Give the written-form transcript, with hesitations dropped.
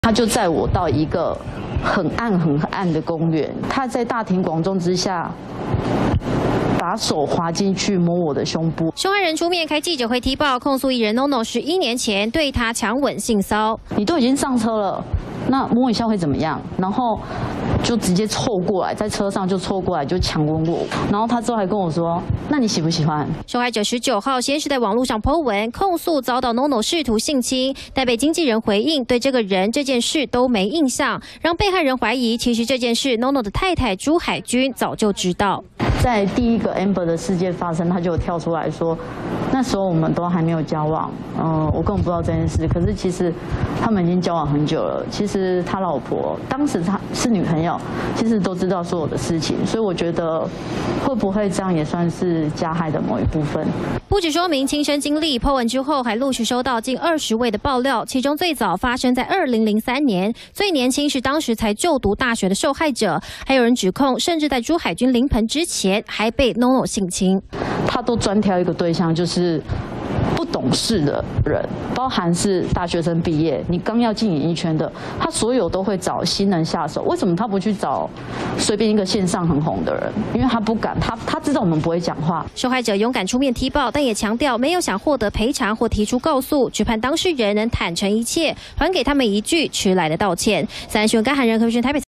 他就载我到一个很暗的公园，他在大庭广众之下把手滑进去摸我的胸部。 受害人出面开记者会踢爆，控诉艺人 NONO 11年前对他强吻性骚。 你都已经上车了，那摸一下会怎么样？然后就直接凑过来，在车上就凑过来就强吻我。然后他之后还跟我说：“那你喜不喜欢？” 受害者19号先是在网络上 po 文控诉遭到 NONO 试图性侵，但被经纪人回应对这个人这件事都没印象，让被害人怀疑其实这件事 NONO 的太太朱海军早就知道。 在第一个 Amber 的事件发生，他就有跳出来说，那时候我们都还没有交往，我根本不知道这件事。可是其实他们已经交往很久了。其实他老婆当时他是女朋友，其实都知道所有的事情。所以我觉得会不会这样也算是加害的某一部分。 不只说明亲身经历 ，po 文之后还陆续收到近20位的爆料，其中最早发生在2003年，最年轻是当时才就读大学的受害者。还有人指控，甚至在朱海军临盆之前还被 NONO 性侵。 他都专挑一个对象，就是不懂事的人，包含是大学生毕业，你刚要进演艺圈的，他所有都会找新人下手。为什么他不去找随便一个线上很红的人？因为他不敢，他知道我们不会讲话。 受害者勇敢出面踢爆，但也强调没有想获得赔偿或提出告诉，只盼当事人能坦诚一切，还给他们一句迟来的道歉。3新闻甘涵人，台北。